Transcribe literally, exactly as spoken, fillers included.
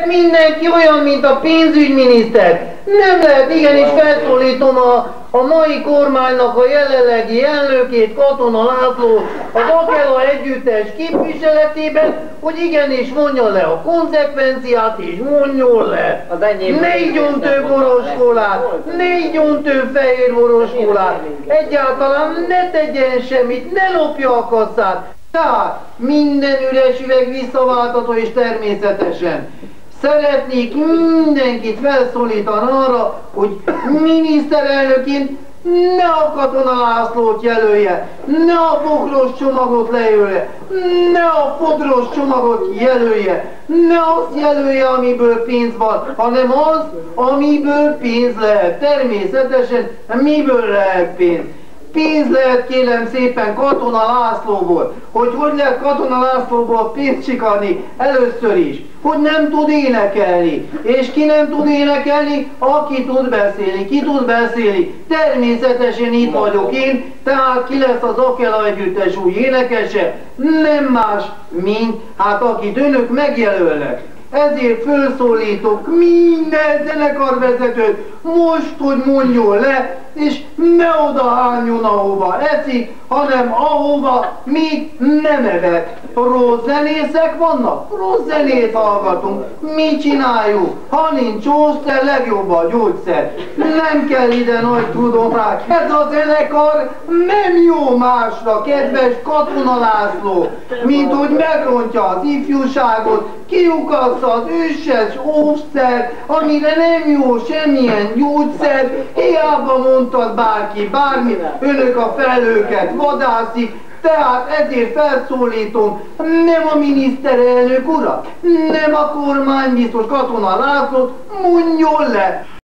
lehet mindenki olyan, mint a pénzügyminiszter. Nem lehet, igenis felszólítom a, a mai kormánynak a jelenlegi elnökét, Katona László, az Akela együttes képviseletében, hogy igenis mondja le a konzekvenciát, és mondjon le négy öntő boroskolát, négy öntő fehér boroskolát, egyáltalán ne tegyen semmit, ne lopja a kasszát. Tehát minden üres üveg visszaváltató, és természetesen szeretnék mindenkit felszólítani arra, hogy miniszterelnöként ne a Katona Lászlót jelölje, ne a bokros csomagot lejelölje, ne a fodros csomagot jelölje, ne azt jelölje, amiből pénz van, hanem az, amiből pénz lehet. Természetesen miből lehet pénz? Pénz lehet, kérem szépen, Katona Lászlóból. Hogy hogy lehet Katona Lászlóból pénzt csikarni? Először is, hogy nem tud énekelni. És ki nem tud énekelni? Aki tud beszélni. Ki tud beszélni? Természetesen itt vagyok én, tehát ki lesz az Akela együttes új énekese? Nem más, mint hát akit önök megjelölnek. Ezért felszólítok minden zenekarvezetőt most, hogy mondjon le, és ne oda hányjon, ahova eszik, hanem ahova még nem evett. Rossz zenészek vannak? Rossz zenét hallgatunk. Mi csináljuk? Ha nincs csószter, legjobb a gyógyszer. Nem kell ide nagy tudomány. Ez a zenekar nem jó másra, kedves Katona László, mint hogy megrontja az ifjúságot, kiukassza az üsses óvszert, amire nem jó semmilyen gyógyszer. Hiába mondtad bárki bármit, önök a felőket vadászik. Tehát ezért felszólítom nem a miniszterelnök urat, nem a kormánybiztos Katona Lászlót, mondjon le!